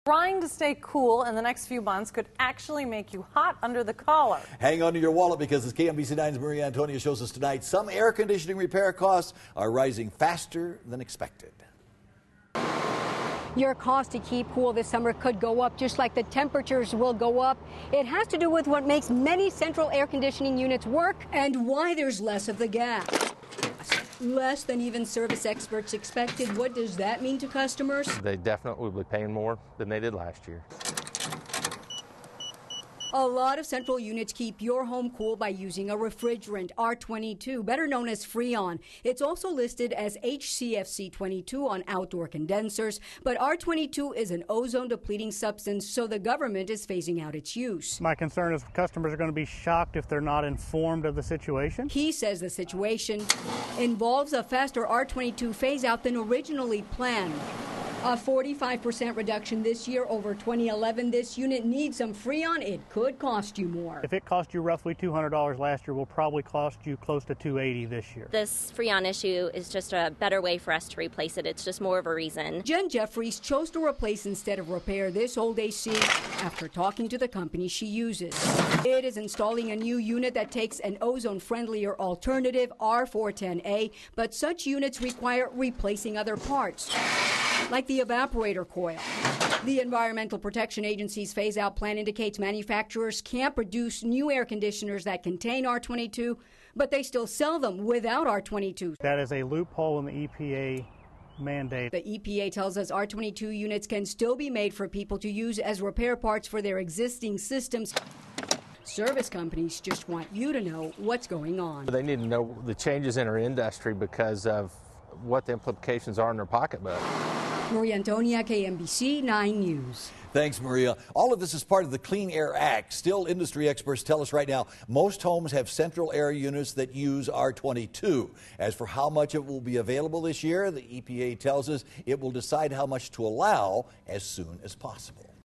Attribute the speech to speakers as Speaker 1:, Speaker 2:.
Speaker 1: trying to stay cool in the next few months could actually make you hot under the collar.
Speaker 2: Hang on to your wallet because as KMBC 9's Maria Antonia shows us tonight, some air conditioning repair costs are rising faster than expected.
Speaker 3: Your cost to keep cool this summer could go up just like the temperatures will go up. It has to do with what makes many central air conditioning units work and why there's less of the gas. Less than even service experts expected. What does that mean to customers?
Speaker 4: They definitely will be paying more than they did last year.
Speaker 3: A lot of central units keep your home cool by using a refrigerant, R22, better known as Freon. It's also listed as HCFC22 on outdoor condensers, but R22 is an ozone-depleting substance, so the government is phasing out its use.
Speaker 5: My concern is customers are going to be shocked if they're not informed of the situation.
Speaker 3: He says the situation involves a faster R22 phase-out than originally planned. A 45% reduction this year over 2011. This unit needs some Freon. It could cost you more.
Speaker 5: If it cost you roughly $200 last year, will probably cost you close to $280 this year.
Speaker 6: This Freon issue is just a better way for us to replace it. It's just more of a reason.
Speaker 3: Jen Jeffries chose to replace instead of repair this old AC after talking to the company she uses. It is installing a new unit that takes an ozone-friendlier alternative, R410A, but such units require replacing other parts, like the evaporator coil. The Environmental Protection Agency's phase-out plan indicates manufacturers can't produce new air conditioners that contain R22, but they still sell them without R22.
Speaker 5: That is a loophole in the EPA mandate.
Speaker 3: The EPA tells us R22 units can still be made for people to use as repair parts for their existing systems. Service companies just want you to know what's going on.
Speaker 4: They need to know the changes in our industry because of what the implications are in their pocketbook.
Speaker 3: Maria Antonia, KMBC 9 News.
Speaker 2: Thanks, Maria. All of this is part of the Clean Air Act. Still, industry experts tell us right now, most homes have central air units that use R22. As for how much it will be available this year, the EPA tells us it will decide how much to allow as soon as possible.